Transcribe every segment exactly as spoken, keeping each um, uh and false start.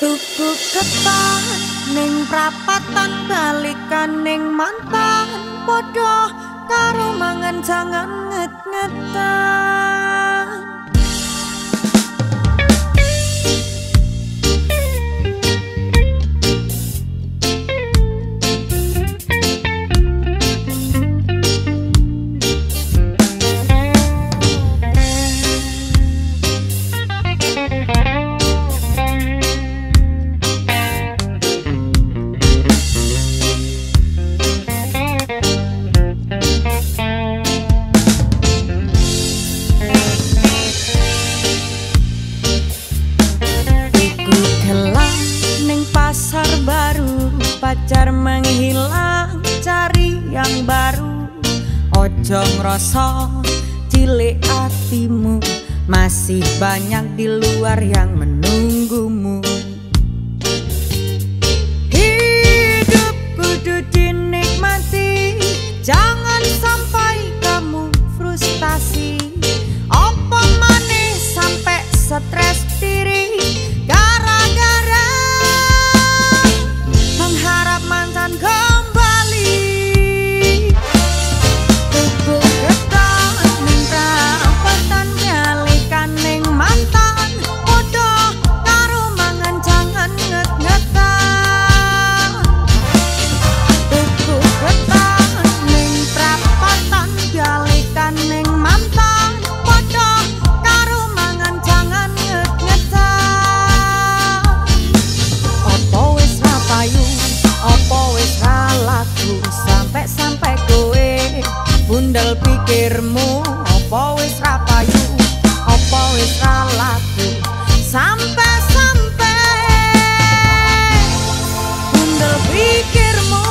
Tuku ketan ning prapatan balikan ning mantan padha karo mangan jangan nget-ngetan. Pasar baru, pacar menghilang, cari yang baru. Ojo ngrasa cilik hatimu, masih banyak di luar yang menunggumu. Hidup kudu dinikmati, jangan sampai kamu frustasi. Apa maneh sampai stres diri gara-gara mantan kembali. Tuku ketan ning prapatan nyalikan ning mantan padha karo mangan jangan nget-ngetan. Tuku ketan ning prapatan nyalikan ning mantan padha karo mangan jangan nget-ngetan. Opo wis rapayu, opo wis laku sampai-sampai kowe bundel pikirmu. Opo wis rapayu, opo wis laku sampai-sampai bundel pikirmu.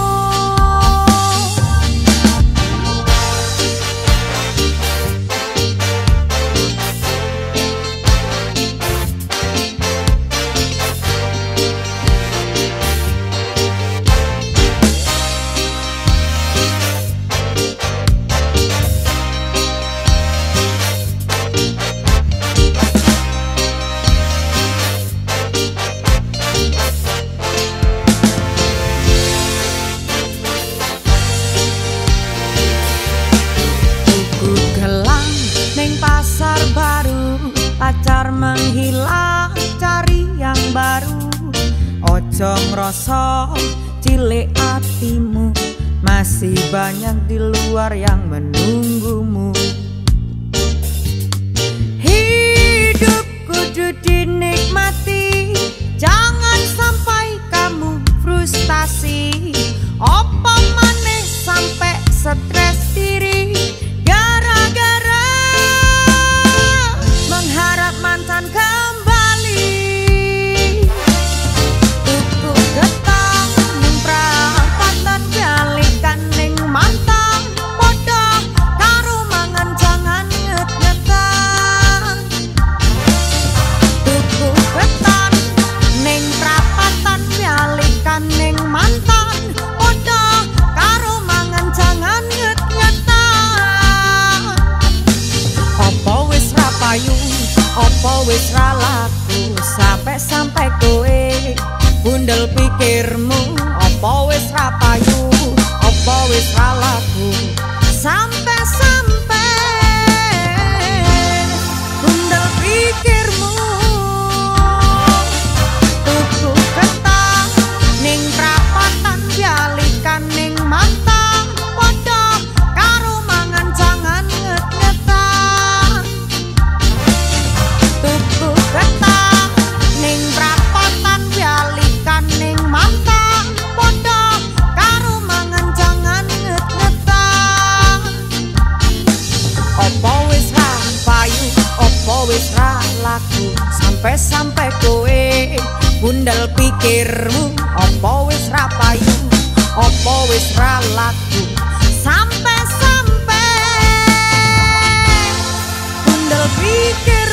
Pasar baru, pacar menghilang, cari yang baru. Ojo ngrasa cilik hatimu, masih banyak di luar yang menunggumu. Hidup kudu dinikmati, jangan sampai kamu frustasi. Apa maneh sampai stres diri gara-gara mengharap mantan kembali. Tuku ketan ning prapatan balikan ning mantan padha karo mangan jangan nget-ngetan. Tuku ketan ning prapatan balikan ning mantan padha karo mangan jangan nget-ngetan. Opo wis rapayu, opo wis laku sampai-sampai kowe bundel pikirmu. Opo wis rapayu, opo wis laku sampai-sampai bundel pikirmu. Tuku ketan ning prapatan balikan ning mantan padha karo mangan jangan nget-ngetan. Tuku ketan ning prapatan balikan ning mantan padha karo mangan jangan nget-ngetan. Opo wis rapayu, opo wis laku sampai-sampai kowe bundel pikirmu. Opo wis rapayu, opo wis laku sampai-sampai bundel pikir.